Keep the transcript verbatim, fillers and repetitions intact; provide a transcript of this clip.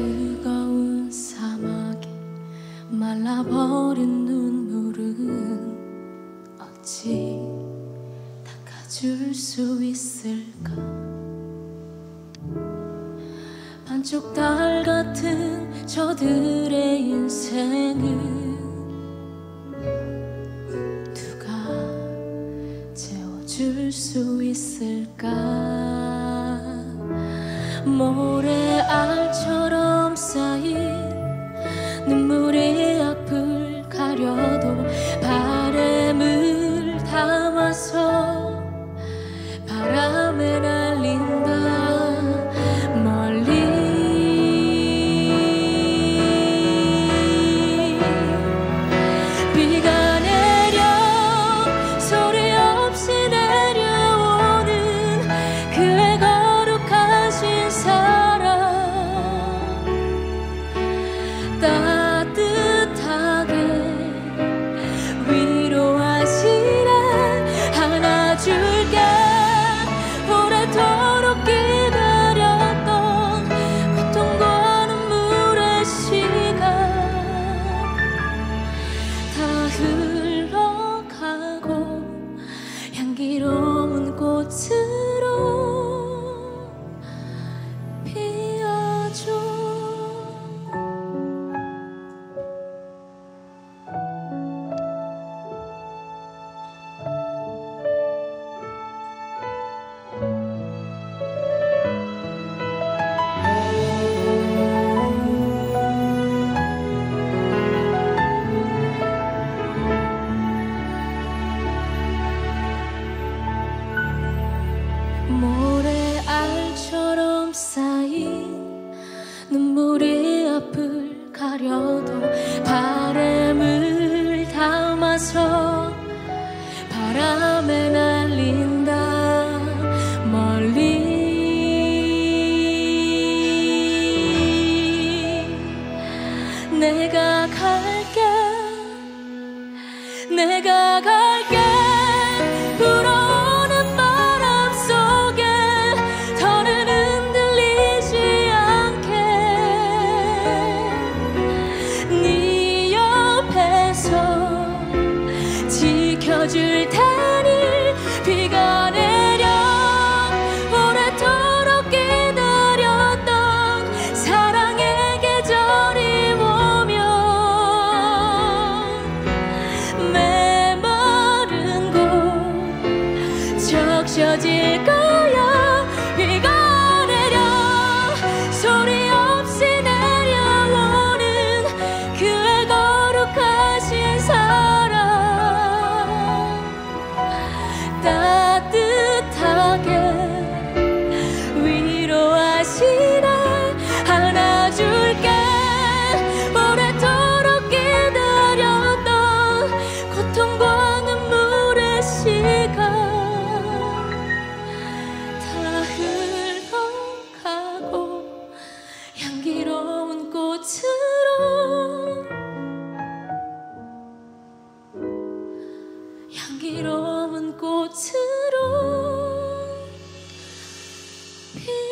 뜨거운 사막에 말라버린 눈물은 어찌 닦아줄 수 있을까. 반쪽 달 같은 저들의 인생을 누가 채워줄 수 있을까. 모래알처럼 쌓인 눈물의 앞을 가려도 바람을 담아서 바람에 날린다. 멀리 비가 내려 소리 없이 내려오는 그의 거룩하신 사랑, 따뜻하게 위로하시라. 안아줄게. 오래도록 기다렸던 고통과 눈물의 시간 다 흘러가고 향기로운 꽃으로 피어줘. 모래알처럼 쌓인 눈물의 앞을 가려도 바람을 담아서 바람에 날린다. 멀리 내가 갈게. 내가 갈게. 불어오는 바람 속에 더는 흔들리지 않게 네 옆에서 지켜줄 테니. 비가 내려 오래도록 기다렸던 사랑의 계절이 오면 메마른 곳 적셔질 거야. 비가 내려 소리 없이 내려오는 그의 거룩하신 사랑, 따뜻하게 위로하시라. 안아줄게. 오래도록 기다렸던 고통과 눈물의 시간 다 흘러가고 향기로운 꽃으로 향기로운 꽃으로 피